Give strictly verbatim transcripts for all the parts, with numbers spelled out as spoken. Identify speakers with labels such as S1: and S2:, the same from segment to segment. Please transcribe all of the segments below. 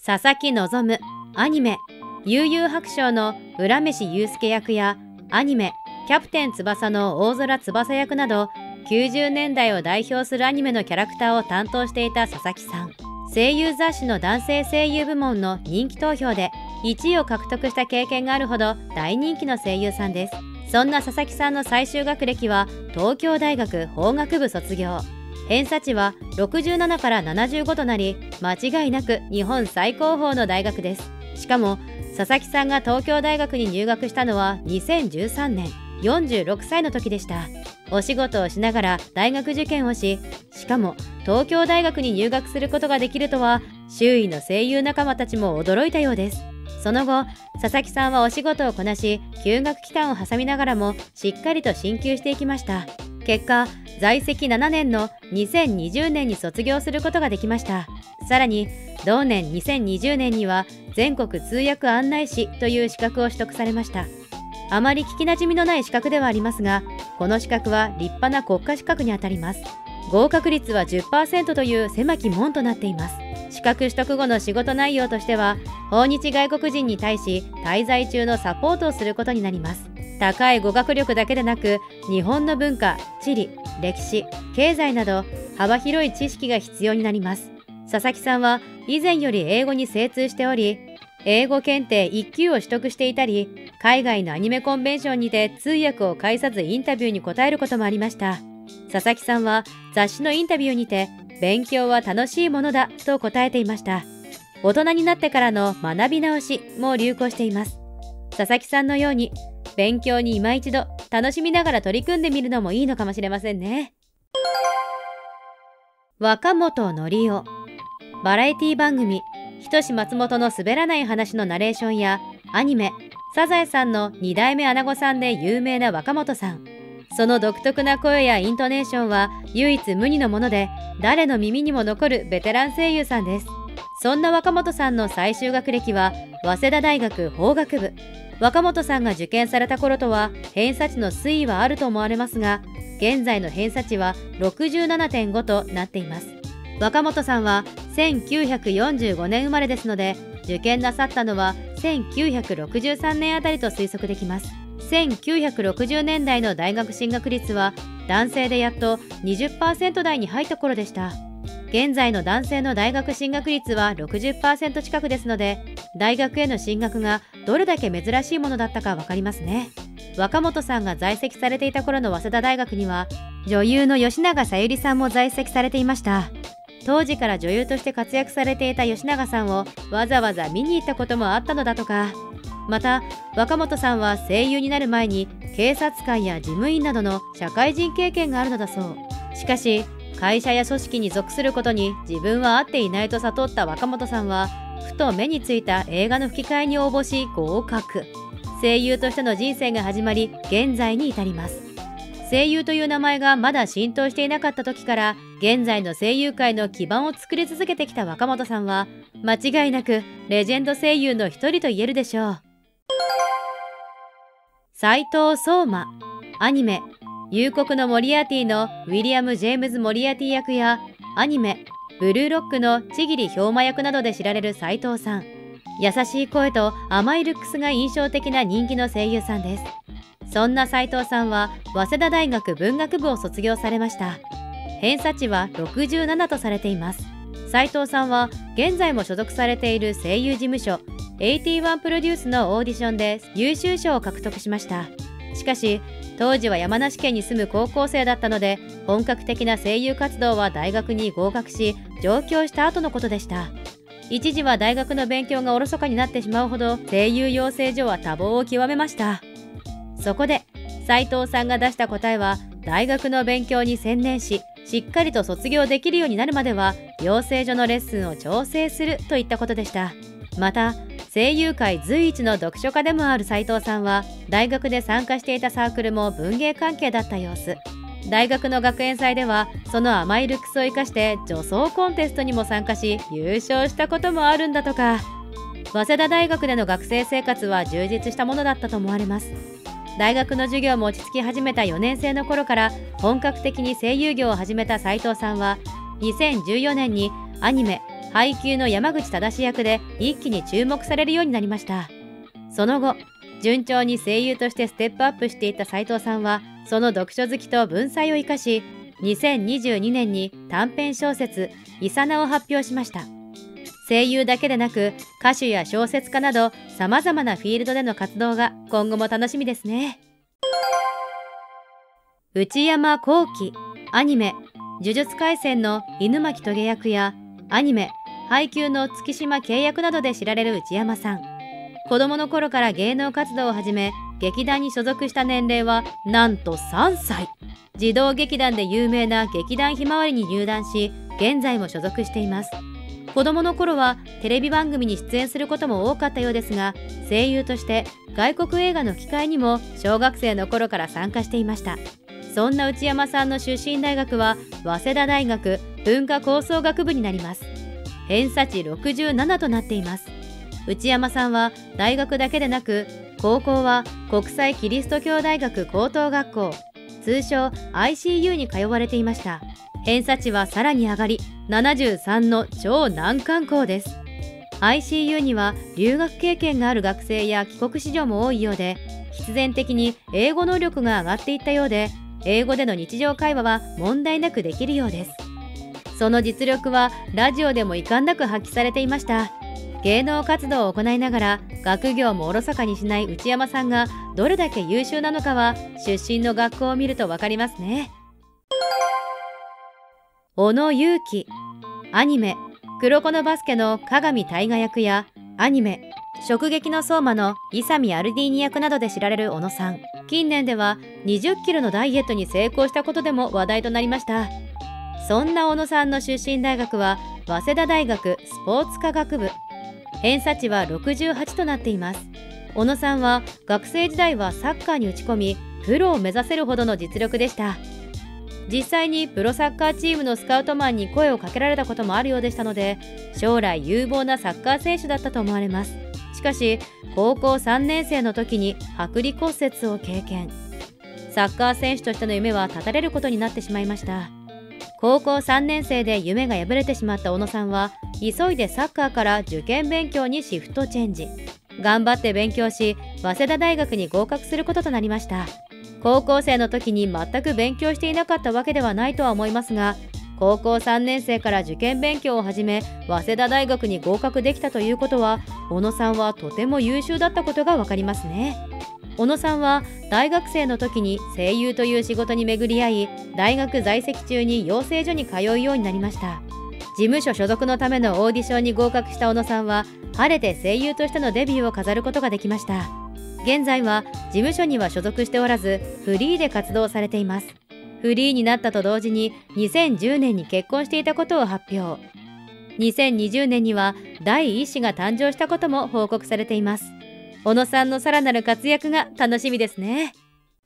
S1: 佐々木希、アニメ悠々白書の浦飯祐介役やアニメキャプテン翼の大空翼役などきゅうじゅうねんだいを代表するアニメのキャラクターを担当していた佐々木さん。声優雑誌の男性声優部門の人気投票でいちいを獲得した経験があるほど大人気の声優さんです。そんな佐々木さんの最終学歴は東京大学法学部卒業。偏差値はろくじゅうななからななじゅうごとなり、間違いなく日本最高峰の大学です。しかも佐々木さんが東京大学に入学したのはにせんじゅうさんねん、よんじゅうろくさいの時でした。お仕事をしながら大学受験をし、しかも東京大学に入学することができるとは、周囲の声優仲間たちも驚いたようです。その後、佐々木さんはお仕事をこなし、休学期間を挟みながらもしっかりと進級していきました。結果、在籍ななねんのにせんにじゅうねんに卒業することができました。さらに、同年にせんにじゅうねんには全国通訳案内士という資格を取得されました。あまり聞きなじみのない資格ではありますが、この資格は立派な国家資格にあたります。合格率は じゅっパーセント という狭き門となっています。資格取得後の仕事内容としては、訪日外国人に対し滞在中のサポートをすることになります。高い語学力だけでなく、日本の文化、地理、歴史、経済など幅広い知識が必要になります。佐々木さんは以前より英語に精通しており、英語検定いっきゅうを取得していたり、海外のアニメコンベンションにて通訳を介さずインタビューに答えることもありました。佐々木さんは雑誌のインタビューにて、勉強は楽しいものだと答えていました。大人になってからの学び直しも流行しています。佐々木さんのように勉強に今一度楽しみながら取り組んでみるのもいいのかもしれませんね。若本のりお。バラエティ番組ひとし松本の滑らない話のナレーションやアニメサザエさんのに代目アナゴさんで有名な若本さん。その独特な声やイントネーションは唯一無二のもので、誰の耳にも残るベテラン声優さんです。そんな若本さんの最終学歴は早稲田大学法学部。若本さんが受験された頃とは偏差値の推移はあると思われますが、現在の偏差値は ろくじゅうななてんご となっています。若本さんはせんきゅうひゃくよんじゅうごねん生まれですので、受験なさったのはせんきゅうひゃくろくじゅうさんねんあたりと推測できます。せんきゅうひゃくろくじゅうねんだいの大学進学率は男性でやっと にじゅっパーセント 台に入った頃でした。現在の男性の大学進学率は ろくじゅっパーセント 近くですので、大学への進学がどれだけ珍しいものだったかわかりますね。若本さんが在籍されていた頃の早稲田大学には女優の吉永小百合さんも在籍されていました。当時から女優として活躍されていた吉永さんをわざわざ見に行ったこともあったのだとか。また若本さんは声優になる前に警察官や事務員などの社会人経験があるのだそう。しかし会社や組織に属することに自分は合っていないと悟った若本さんは、ふと目についた映画の吹き替えに応募し合格。声優としての人生が始まり、現在に至ります。声優という名前がまだ浸透していなかった時から現在の声優界の基盤を作り続けてきた若本さんは、間違いなくレジェンド声優の一人と言えるでしょう。斉藤壮馬。アニメ夕刻のモリアーティのウィリアム・ジェームズ・モリアーティ役やアニメブルーロックの千桐兵馬役などで知られる斉藤さん。優しい声と甘いルックスが印象的な人気の声優さんです。そんな斉藤さんは早稲田大学文学部を卒業されました。偏差値はろくじゅうななとされています。斉藤さんは現在も所属されている声優事務所エイティワンプロデュースのオーディションで優秀賞を獲得しました。しかし当時は山梨県に住む高校生だったので、本格的な声優活動は大学に合格し上京した後のことでした。一時は大学の勉強がおろそかになってしまうほど声優養成所は多忙を極めました。そこで斉藤さんが出した答えは、大学の勉強に専念ししっかりと卒業できるようになるまでは養成所のレッスンを調整するといったことでした。また声優界随一の読書家でもある斉藤さんは、大学で参加していたサークルも文芸関係だった様子。大学の学園祭ではその甘いルックスを生かして女装コンテストにも参加し優勝したこともあるんだとか。早稲田大学での学生生活は充実したものだったと思われます。大学の授業も落ち着き始めたよねん生の頃から本格的に声優業を始めた斉藤さんは、にせんじゅうよねんにアニメ配給の山口忠役で一気に注目されるようになりました。その後、順調に声優としてステップアップしていった斉藤さんは、その読書好きと文才を生かし、にせんにじゅうにねんに短編小説「イサナ」を発表しました。声優だけでなく歌手や小説家などさまざまなフィールドでの活動が今後も楽しみですね。内山昂輝、アニメ「呪術廻戦」の犬巻棘役やアニメ「配給」の月島慶役などで知られる内山さん。子供の頃から芸能活動を始め、劇団に所属した年齢はなんとさんさい。児童劇団で有名な劇団ひまわりに入団し、現在も所属しています。子供の頃はテレビ番組に出演することも多かったようですが、声優として外国映画の機会にも小学生の頃から参加していました。そんな内山さんの出身大学は早稲田大学文化構想学部になります。偏差値ろくじゅうななとなっています。内山さんは大学だけでなく、高校は国際キリスト教大学高等学校、通称 アイシーユー に通われていました。偏差値はさらに上がり、ななじゅうさんの超難関校です。アイシーユー には留学経験がある学生や帰国子女も多いようで、必然的に英語能力が上がっていったようで、英語での日常会話は問題なくできるようです。その実力はラジオでも遺憾なく発揮されていました。芸能活動を行いながら学業もおろそかにしない内山さんがどれだけ優秀なのかは出身の学校を見ると分かりますね。小野友樹、アニメ「黒子のバスケ」の鏡大河役やアニメ「直撃の相馬」の伊佐美アルディーニ役などで知られる小野さん。近年ではにじゅっキロのダイエットに成功したことでも話題となりました。そんな小野さんの出身大学は早稲田大学スポーツ科学部。偏差値はろくじゅうはちとなっています。小野さんは学生時代はサッカーに打ち込み、プロを目指せるほどの実力でした。実際にプロサッカーチームのスカウトマンに声をかけられたこともあるようでしたので、将来有望なサッカー選手だったと思われます。しかし高校さんねん生の時に剥離骨折を経験。サッカー選手としての夢は絶たれることになってしまいました。高校さんねん生で夢が破れてしまった小野さんは、急いでサッカーから受験勉強にシフトチェンジ。頑張って勉強し、早稲田大学に合格することとなりました。高校生の時に全く勉強していなかったわけではないとは思いますが、高校さんねん生から受験勉強を始め、早稲田大学に合格できたということは、小野さんはとても優秀だったことがわかりますね。小野さんは大学生の時に声優という仕事に巡り合い、大学在籍中に養成所に通うようになりました。事務所所属のためのオーディションに合格した小野さんは、晴れて声優としてのデビューを飾ることができました。現在は事務所には所属しておらず、フリーで活動されています。フリーになったと同時ににせんじゅうねんに結婚していたことを発表。にせんにじゅうねんには第一子が誕生したことも報告されています。小野さんのさらなる活躍が楽しみですね。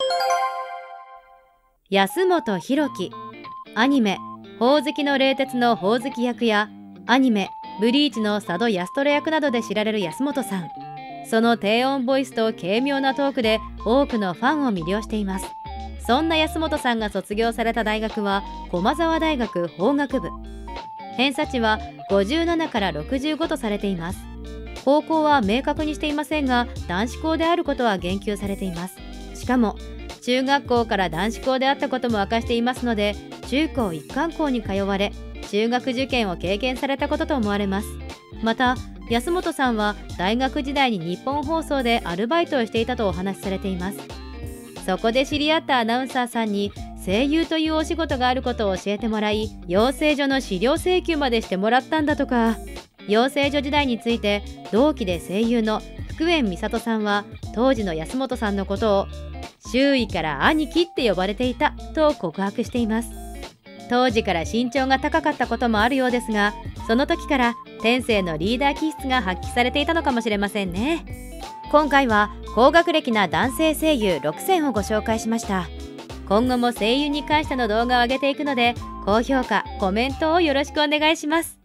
S1: 安本博樹、アニメ「ほおずきの冷徹」のほおずき役やアニメ「ブリーチ」の佐渡安虎役などで知られる安本さん。その低音ボイスと軽妙なトークで多くのファンを魅了しています。そんな安本さんが卒業された大学は駒澤大学法学部。偏差値はごじゅうななからろくじゅうごとされています。高校は明確にしていませんが、男子校であることは言及されています。しかも中学校から男子校であったことも明かしていますので、中高一貫校に通われ、中学受験を経験されたことと思われます。また安本さんは大学時代に日本放送でアルバイトをしていたとお話しされています。そこで知り合ったアナウンサーさんに声優というお仕事があることを教えてもらい、養成所の資料請求までしてもらったんだとか。養成所時代について同期で声優の福円美里さんは、当時の安本さんのことを周囲から兄貴って呼ばれていたと告白しています。当時から身長が高かったこともあるようですが、その時から天性のリーダー気質が発揮されていたのかもしれませんね。今回は高学歴な男性声優ろくせんをご紹介しました。今後も声優に関しての動画を上げていくので、高評価、コメントをよろしくお願いします。